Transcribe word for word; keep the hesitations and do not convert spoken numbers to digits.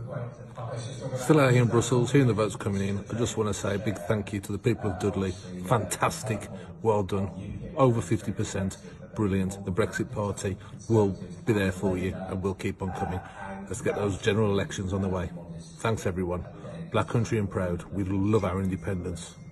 Still out here in Brussels, hearing the votes coming in. I just want to say a big thank you to the people of Dudley. Fantastic, well done, over fifty percent, brilliant. The Brexit Party will be there for you and will keep on coming. Let's get those general elections on the way. Thanks everyone. Black country and proud. We love our independence.